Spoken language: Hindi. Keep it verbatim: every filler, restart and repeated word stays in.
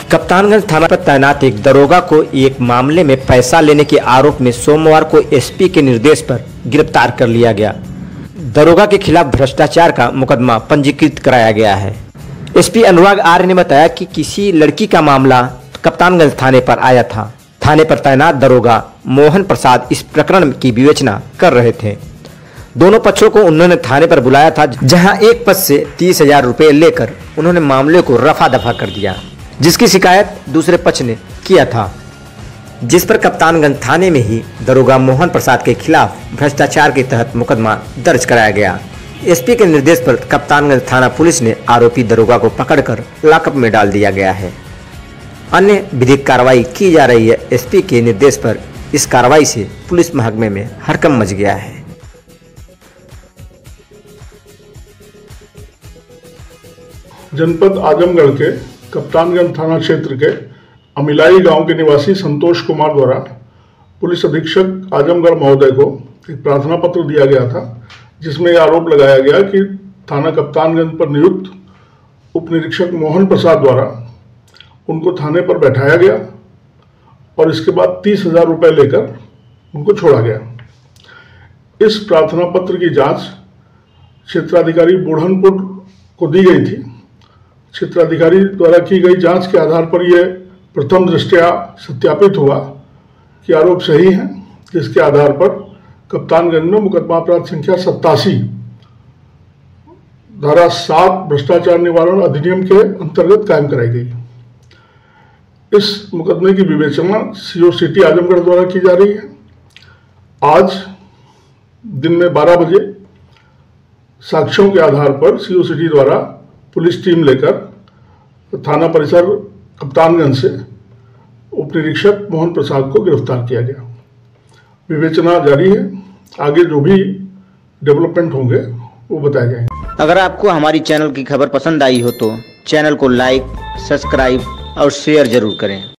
कप्तानगंज थाना पर तैनात एक दरोगा को एक मामले में पैसा लेने के आरोप में सोमवार को एसपी के निर्देश पर गिरफ्तार कर लिया गया। दरोगा के खिलाफ भ्रष्टाचार का मुकदमा पंजीकृत कराया गया है। एसपी अनुराग आर्य ने बताया कि किसी लड़की का मामला कप्तानगंज थाने पर आया था। थाने पर तैनात दरोगा मोहन प्रसाद इस प्रकरण की विवेचना कर रहे थे। दोनों पक्षों को उन्होंने थाने पर बुलाया था, जहां एक पक्ष से तीस हजार रुपये लेकर उन्होंने मामले को रफा दफा कर दिया, जिसकी शिकायत दूसरे पक्ष ने किया था, जिस पर कप्तानगंज थाने में ही दरोगा मोहन प्रसाद के खिलाफ भ्रष्टाचार के तहत मुकदमा दर्ज कराया गया। एसपी के निर्देश पर कप्तानगंज थाना पुलिस ने आरोपी दरोगा को पकड़कर लॉकअप में डाल दिया गया है। अन्य विधिक कार्रवाई की जा रही है। एसपी के निर्देश पर इस कार्रवाई से पुलिस महकमे में हड़कंप मच गया है। जनपद आजमगढ़ के कप्तानगंज थाना क्षेत्र के अमिलाई गांव के निवासी संतोष कुमार द्वारा पुलिस अधीक्षक आजमगढ़ महोदय को एक प्रार्थना पत्र दिया गया था, जिसमें यह आरोप लगाया गया कि थाना कप्तानगंज पर नियुक्त उप निरीक्षक मोहन प्रसाद द्वारा उनको थाने पर बैठाया गया और इसके बाद तीस हजार रुपये लेकर उनको छोड़ा गया। इस प्रार्थना पत्र की जांच क्षेत्राधिकारी बुढ़नपुर को दी गई थी। क्षेत्राधिकारी द्वारा की गई जांच के आधार पर यह प्रथम दृष्टया सत्यापित हुआ कि आरोप सही है, जिसके आधार पर कप्तानगंज में मुकदमा अपराध संख्या सत्तासी धारा सात भ्रष्टाचार निवारण अधिनियम के अंतर्गत कायम कराई गई। इस मुकदमे की विवेचना सीओ सिटी आजमगढ़ द्वारा की जा रही है। आज दिन में बारह बजे साक्ष्यों के आधार पर सीओ सिटी द्वारा पुलिस टीम लेकर थाना परिसर कप्तानगंज से उप निरीक्षक मोहन प्रसाद को गिरफ्तार किया गया। विवेचना जारी है। आगे जो भी डेवलपमेंट होंगे वो बताए जाएंगे। अगर आपको हमारी चैनल की खबर पसंद आई हो तो चैनल को लाइक, सब्सक्राइब और शेयर जरूर करें।